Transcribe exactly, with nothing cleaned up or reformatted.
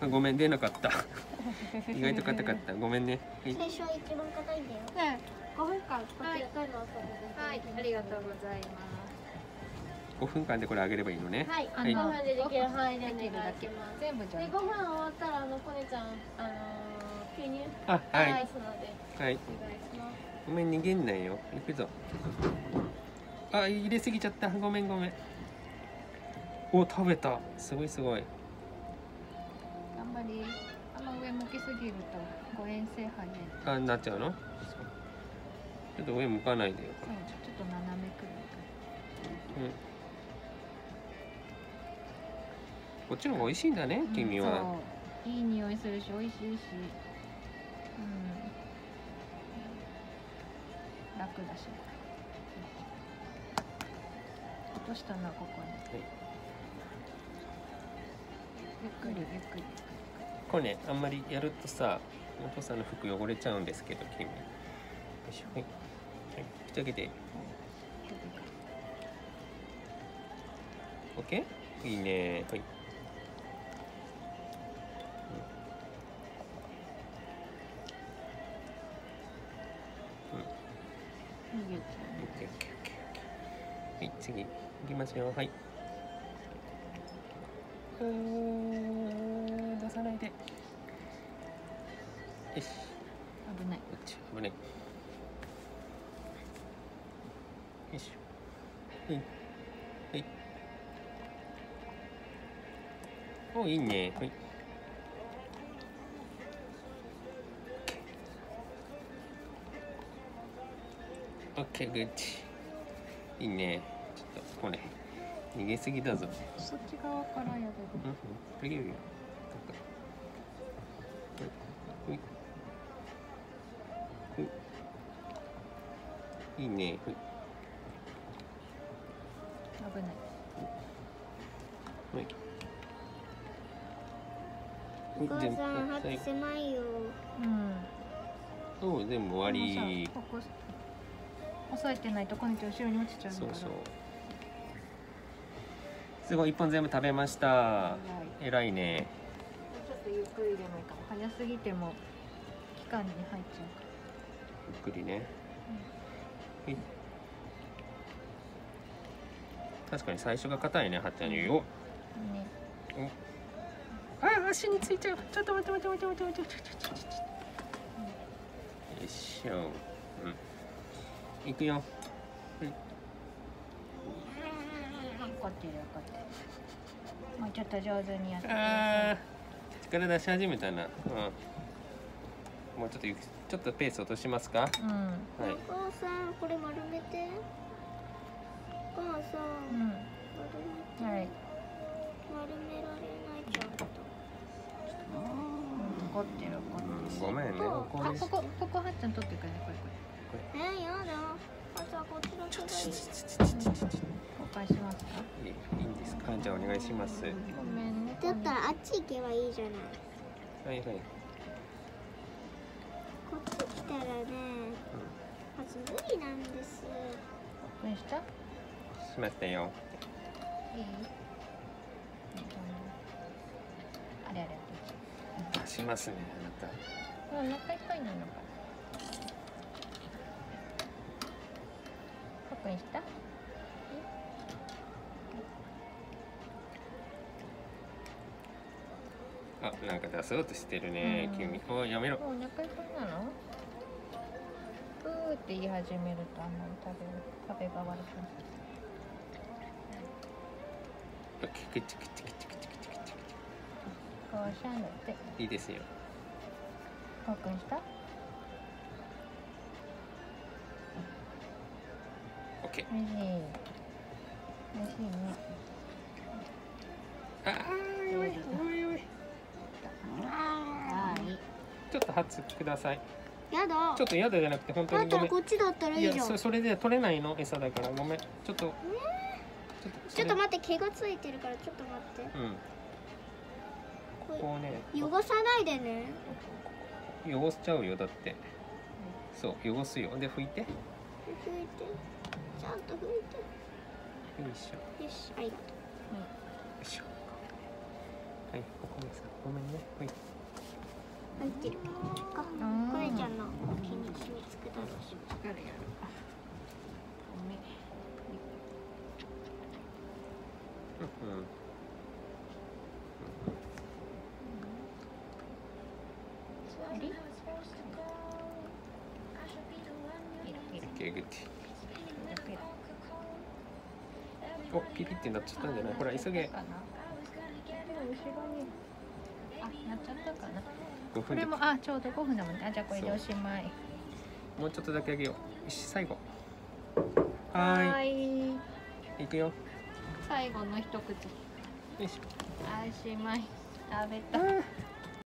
ごめん、出なかった。意外と硬かった。ごめんね。 最初は一番硬いんだよ。ね、ごふんかんこちらからの遊びです。 はい、ありがとうございます。 ごふんかんでこれあげればいいのね。 はい、 はい、 ごふんでできる範囲でお願いします。 全部じゃん。 で、ごふん終わったら、あの、こねちゃん、あのー、吸入。 あ、はい。 すので。 はい。 お願いします。 ごめん、逃げんないよ。行くぞ。あ、入れすぎちゃった。ごめん、ごめん。お、食べた。すごい、すごい。 あんまり、あんま上向きすぎると、誤嚥性肺炎。 あ、なっちゃうの。ちょっと上向かないでよ。 そう、ちょっと斜めくる。 うん。こっちの方が美味しいんだね、君は。 そう、いい匂いするし、美味しいし。うん。楽だし。落としたのはここに。はい、ゆっくり、ゆっくり。 これね、あんまりやるとさ、お父さんの服汚れちゃうんですけど、君。よいしょ。はい。はい、口開けて。オッケー。いいね。はい。はい、次行きますよ。はい。うーん、出さないで。よし。 危ない。 こっち、危ない。よいしょ。はい。はい。お、いいね。はい。オッケー、グッチ。いいね。ちょっとこれ逃げすぎだぞ。 そっち側からやる。うん、 うん、いいよいいよ。はい。はい。いいね。はい。 危ない。 はい。 お母さん、ハッチ狭いよ。 うん。 お、全部終わり。 ここ押さえてないとこねちゃん後ろに落ちちゃうから。そうそう。 すごい、一本全部食べました。えらいね。 ちょっとゆっくりでもいいかも。早すぎても期間に入っちゃうから。 ゆっくりね。うん、はい。確かに最初が硬いね、はっちゃんに。お。ね。お。あ、足についちゃう。ちょっと待って待って待って待って待って待って待って。よいしょ。うん。行くよ。はい。 怒ってる怒ってる。もうちょっと上手にやってください。 ああ、力出し始めたな。うん。もうちょっとちょっとペース落としますか。うん。はい。 お母さん、これ丸めて。お母さん。うん。丸めて。はい。丸められないちゃんと。 怒ってる怒ってる。 ごめんね。 ここここここはっちゃん取ってくれね、これこれ。えー、やだ。あとはこちらちょっと。 交換しますか。 いいんですか。じゃあお願いします。 ごめんね。 だったらあっち行けばいいじゃない。 はいはい。 こっち来たらね、まず無理なんです。 どうした？ しましたよ。 いい？あれあれ。 出しますね、あなた。もうお腹いっぱいなのか。確認した？ あ、なんか出そうとしてるね、うん、君。お、やめろ。 もうお腹いっぱいなの？うーって言い始めるとあんまり食べる食べが悪くなる。 オッケー、くちくちくちくちくちくち。 こうしゃんだって。 いいですよ。 確認した？ オッケー。 おいしい。おいしいね。 ああ、おいおいおい。 はい。 ちょっとハツください。 やだ。 ちょっとやだじゃなくて本当にごめん。 だったらこっちだったらいいじゃん。いや、 そ、それで取れないの餌だからごめん。ちょっと。 えー、ちょっと待って、毛がついてるからちょっと待って。うん。こうね。汚さないでね。 汚しちゃうよだって。そう、汚すよ。で拭いて。拭いて。 ちゃんと拭いて。 よいしょ。 よし、ありがとう。 よいしょ。 はいお米さんごめんね。はい入ってる。か、 うんこれちゃんの気に染みつくだろうし。 疲れやる。ごめん。 うんうんあり？いるいる。 オッケーグッディ。おピピってなっちゃったんじゃない？ほら急げ。 かな。後ろに。あ、なっちゃったかな。 ごふんでこれもあちょうどごふんだもんね。あじゃあこれでおしまい。 もうちょっとだけあげよう。よし最後。ははーーい。 い。いくよ。 最後の一口。 よいしょ。 あしまい。食べた。 あー